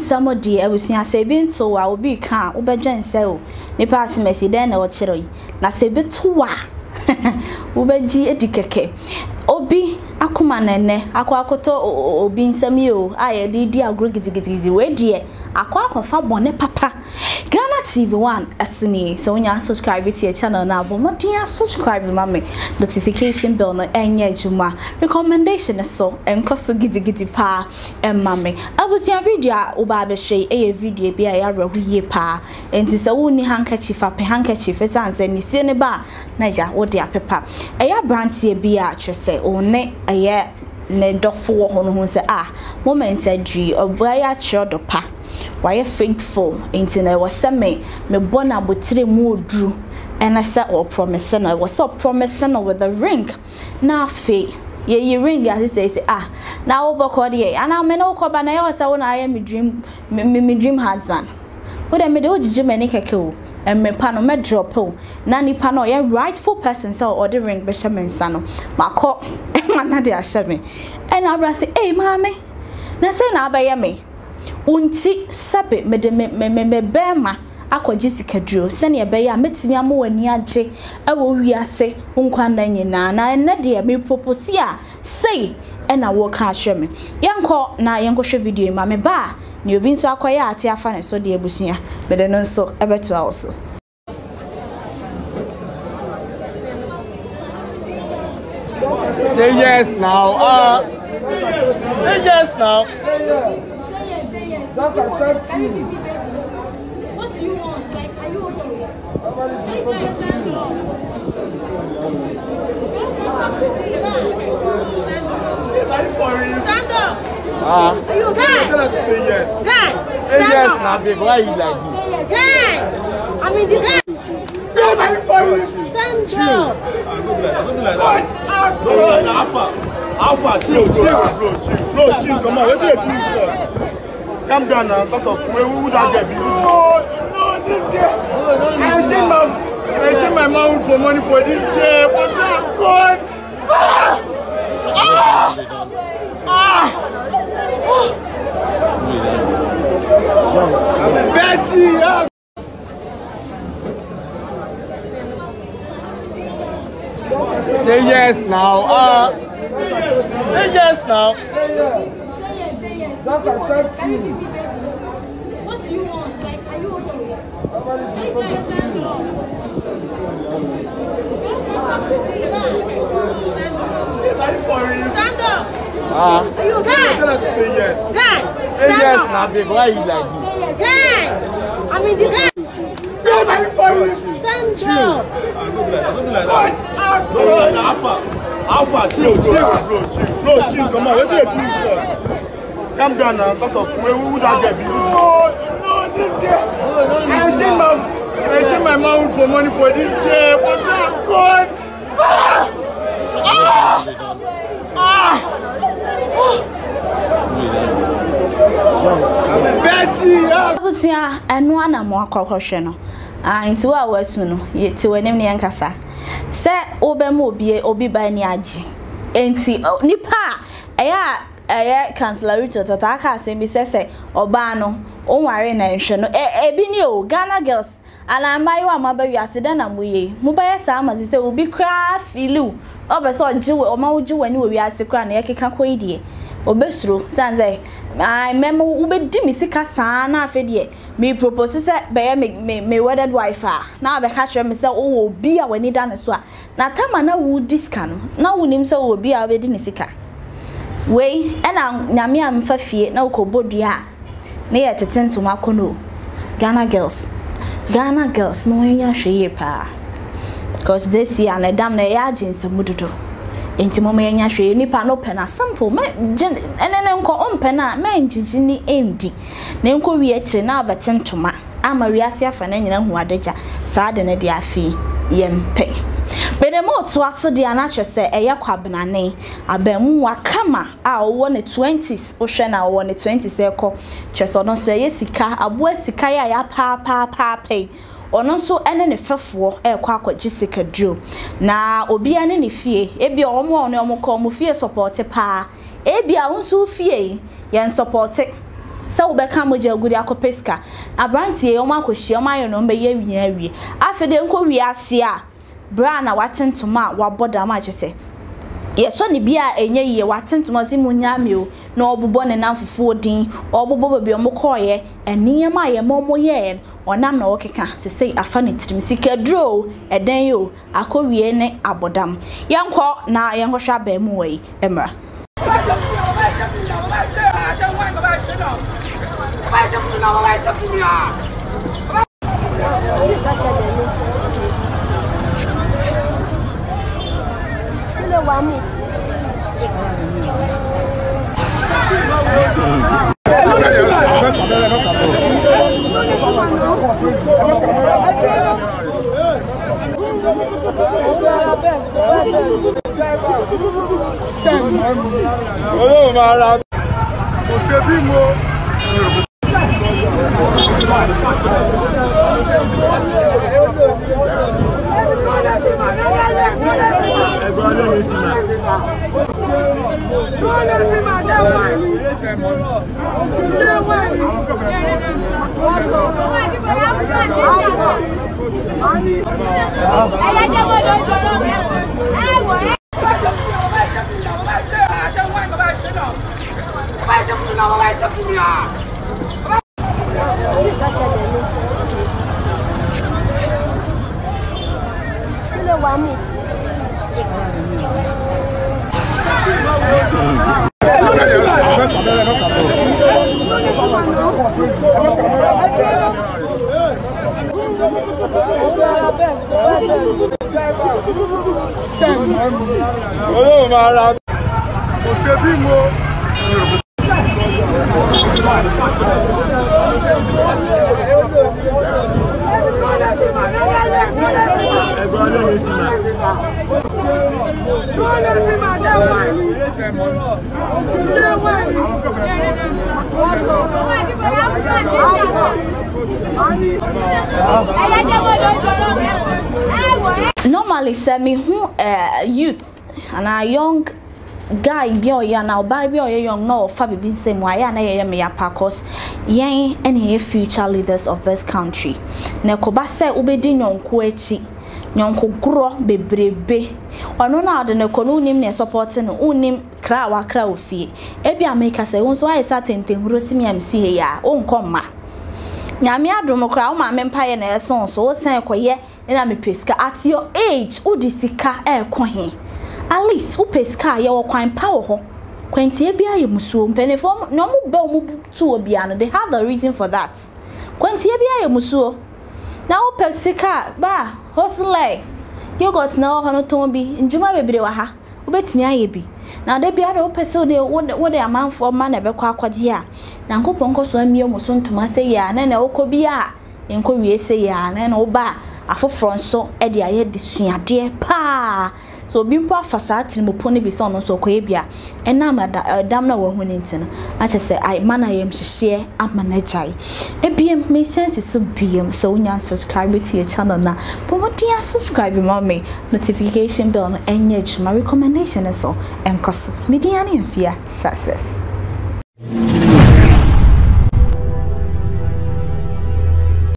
Manh00d abusua se bi nto a obi ka wobedwen se o nipa asemesi den na wo kire yi na se bi to a wobeji edikeke obi akoma nene akwakoto obi nsam yi o aye di agro gidigidi we die akwakofa bone papa Ghana TV1 asini so nya subscribe to your channel na bo modern subscribe mama notification bell no enye juma recommendation so enkoso gidigidi pa mama abusia video oba be hwe e video bi a ya rahuye pa enti se woni handkerchief ape handkerchief sanse ni sie ne ba na ja wo de apepa e ya brantie bi a twese one eye ne dofo wo ho no se moment adri oba ya chodo pa why faithful into na was me born abotire mu odru and I said or promise and I was so promising with the ring na fe ye ring as they say now oboko de and I me no ko ba na ya say na I am me dream husband what am me de ojije mani keke o and me pa no me drop o na nipa no ye rightful person so or the ring be shemensa no makọ na de ahye me and I say hey mama na say na abaye me unti sabe me bema akwaji sikaduro sene ye be ya metimi amwani age ewo wiase nkwana nyina na ene de me propose a say ena wo ka ahwe me yenko na yenko hwe video ma me ba ni obi nso akoya ate afa ne so de abusua be de no nso ebeto also say yes now say yes now. That's accept you. What do you want? Like, are you okay? Stand up. Are you okay? Say yes. Guy, say yes now, babe. Why you like this? Guy, I mean this. Stand up. Stand up. Don't do like that. Alpha, chill. Come on, let's do it. Calm down now, because of where would I get? No, this game. I send my mom for money for this game. Oh my God! Betty! Say yes now. Say yes now. That's accept you. What do you want? Like, are you okay? Stand up. Are you okay? Say yes. Guy, say yes now, babe. Why you like this? Guy, I mean this. Stand up. Don't do like that. Alpha, chill. Come on, let's do it. Calm down now, because of where would I get? No, this game. I send my mom for money for this game. Oh my God! Betty! Abusia enu ana mo akokohwe no nti wa wasu no yeti wanem ne yankasa se obemu obi ba ni age enti nipa eya cancelarito tota aka asem se oba no onware na nhwe no ebi ni o Ghana girls ana amayo amaba wi aseda na moye mo ba yesa amazi se obi kra filu obeso ojiwe omawoji wani wi ase kra na yakeka koidie obesuro sanze I memo ubedi misika sana afedie me propose se be me wedded wife na be catch me se o obi a wani da ne so a na tama na wo diska no na wonim se obi a obedi nisika we ena nyame amfa fie na ukobodua na ye tetentoma kono Ghana girls mo nya hweye pa because this year na dam na ya agent mududo enti mo nya hweye nipa no pena simple me enene nko ompena me njiji ni endi na nko wi akire na abatentoma ama wi ase afa na nyina hu adagya saa de ne de afi yempe bedemo to aso de anacho se eye kwabenane abamu wakama a wo ne 20s wo hwe na wo ne 20s eko cheso no so eye sika abo sika ya pa pay ono so ene ne fefo ekwa akwaji sika duro na obi ane ne fie ebi omo ne omo ko omo fie support pa ebi a unsu fie yen support se wo be ka moje agudi akopeska abrantie o makohie o mayo no be ye wi awie afede nko wi ase a bra na watentoma waboda ma chese yeso ne bia enye ye watentoma si munya meo na obubo ne namfufu din obubo babi omokoye eniyema ye momoye onam na okeka sesei afa ne tirim sikadro eden yo akowie ne abodam yanko na yanko hwa ba mu wei emra Normally say me who youth and a young guy bi oya na oba bi oya young no fa bibi nsem wa ya na ye me ACCROSS yen any future leaders of this country na koba say obedi nyonko achi nyonko gro bebrebe ono na ade ne kono unim ne support no unim kra wa kra ofie e bia make say won so ayi satenten huro simi am si he ya onkomma nyame adom kra wo ma mempaye na eson so wo sen koye na me peska at your age udisika e ko he at least wo peska ye wo kwan pa wo ho kwantie bia ye musuo mpenefo no mu ba mu tu obia no they have the reason for that kwantie bia ye musuo na wo pesika ba hostle you got na ho no ton bi njuma bebre wa ha wo betimi aye bi na de bia wo pese de wo de amanfo ma na be kwa akwaje a na nkopon ko so amie mo so ntuma se ya na wo ko bia enko wie se ya na wo ba afoforo nso e de aye de suade pa so bimpo afasa tinimopo ne bi so no so koye bia enam dam na wo huni ntina a che se ai mana yem hihye amana jai ebiem me sense so biem so nya subscribe to your channel na pomodia subscribe mommy notification bell no enye my recommendation so enkoso media ne afia success.